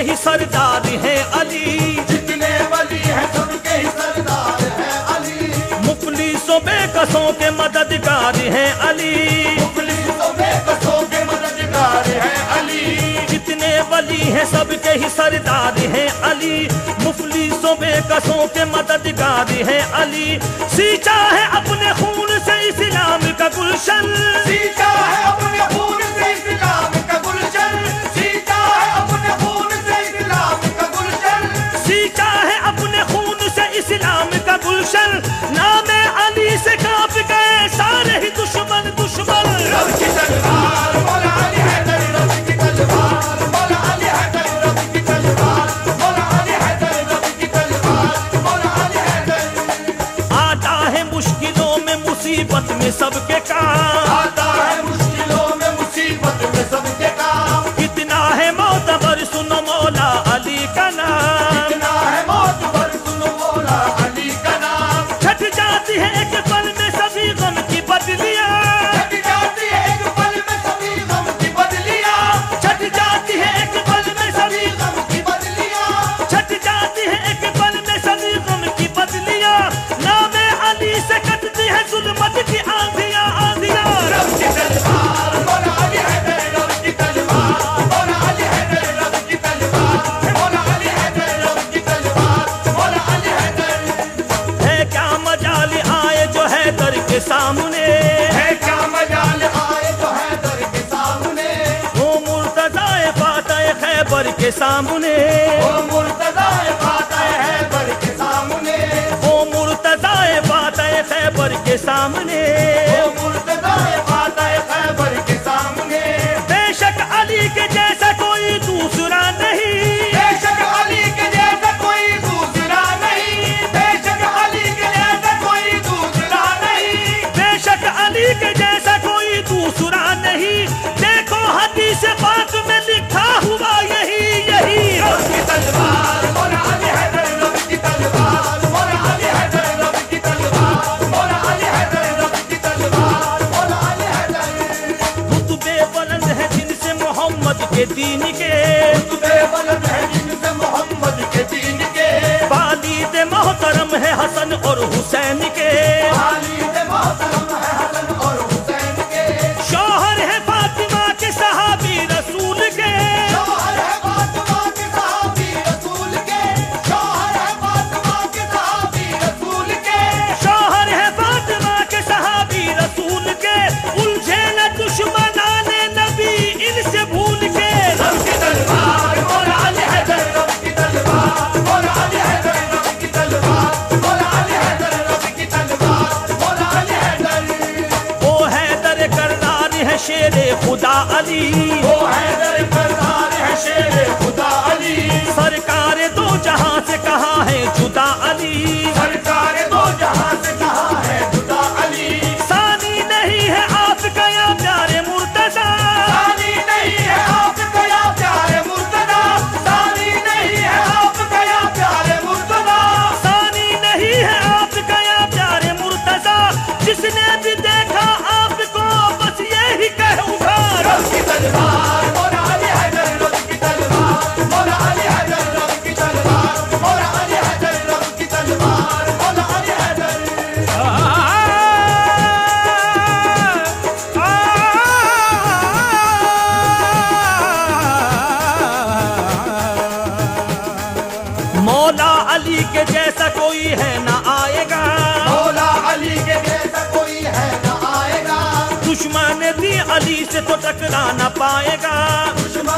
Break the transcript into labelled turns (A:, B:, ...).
A: ही सरदार हैं अली,
B: जितने वली हैं सबके ही सरदार हैं अली,
A: मुफलिसों बेकसों के मददगार हैं अली,
B: मुफलिसों बेकसों के मददगार हैं अली,
A: जितने वली हैं सबके ही सरदार हैं अली, मुफलिसों बेकसों के मददगार हैं अली। सींचा है अपने खून से इस्लाम का गुलशन,
B: सींचा है अपने खून से इस्लाम का गुलशन, सींचा है अपने खून से इस्लाम का गुलशन,
A: सींचा है अपने खून से इस्लाम का गुलशन। नाम अली से कांप गए सारे ही दुश्मन दुश्मन।
B: रब की तलवार मौला अली हैदर, रब की तलवार मौला अली हैदर, रब की तलवार मौला अली हैदर, रब की तलवार मौला अली हैदर।
A: आता है मुश्किलों में मुसीबत में सबके काम,
B: आता है मुश्किलों में मुसीबत में सबके काम,
A: कितना है मोतबर सुनो मौला अली का नाम,
B: कितना है मौत भर सुनो मौला अली का नाम।
A: छट जाती है एक पल में सभी गम की बदलियां,
B: छट जाती है एक पल में सभी गम की बदलियां,
A: छट जाती है एक पल में सभी,
B: गम की बदलियां,
A: छट जाती है एक पल में सभी गम की बदलियां। नाम अली से कटती है जुल्मत की आंधियां आंधियां।
B: रब की तलवार मौला अली हैदर, रब की तलवार मौला अली हैदर, रब की तलवार मौला अली हैदर, रब की तलवार मौला अली हैदर।
A: है क्या मजाल आए जो है दर के सामने,
B: है क्या मजाल आए तो हैदर के सामने,
A: वो मुर्तज़ा फातह खैबर के सामने,
B: वो मुर्तज़ा फातह हैदर के सामने,
A: वो मुर्तज़ा फातह खैबर के सामने।
B: वो मुर्तज़ा फातह खैबर के सामने।
A: बेशक अली के जैसा कोई दूसरा नहीं,
B: बेशक अली के जैसा कोई दूसरा नहीं, बेशक अली के जैसा कोई दूसरा नहीं,
A: बेशक अली के जैसा कोई दूसरा नहीं। देखो हदीस पाक में लिखा हुआ यही यही।
B: रब की तलवार मौला अली हैदर, रब की तलवार मौला अली हैदर, रब की तलवार मौला अली हैदर, रब की तलवार मौला अली हैदर।
A: रुतबे बुलंद है जिनसे मोहम्मद के दीन के,
B: रुतबे बुलंद है जिनसे मोहम्मद के दीन के,
A: वालिद मोहतरम है हसन और हुसैन के,
B: वालिद मोहतरम है हसन और हुसैन के,
A: शौहर है फातिमा के सहाबी रसूल के,
B: शौहर है फातिमा के सहाबी रसूल के, शौहर है फातिमा के सहाबी रसूल के,
A: शौहर है फातिमा के सहाबी रसूल के। उलझे न दुश्मनाने नबी इनसे भूल के।
B: रब की तलवार मौला अली हैदर, रब की तलवार मौला अली हैदर, रब की तलवार मौला अली हैदर, रब की तलवार मौला अली हैदर।
A: वो हैदर करदार है शेरे खुदा अली,
B: वो हैदर करदार है शेरे खुदा अली,
A: सरकार दो जहां से कहा है जुदा अली,
B: सरकार दो जहां से कहा है जुदा अली,
A: सानी नहीं है आपका या प्यारे मुर्तजा,
B: सानी नहीं है आपका या प्यारे मुर्तजा, सानी नहीं है आपका या प्यारे मुर्तजा,
A: सानी नहीं है आपका या प्यारे मुर्तजा। जिसने भी देखा आपको बस यही कहूँगा।
B: रब की तलवार मौला अली हैदर, रब की तलवार मौला अली हैदर, रब की तलवार मौला अली हैदर, रब की तलवार मौला अली हैदर।
A: मौला अली के जैसा कोई है ना आएगा,
B: मौला अली के जैसा कोई है न आएगा,
A: दुश्मन भी अली से तो टकरा ना पाएगा।
B: दुश्मन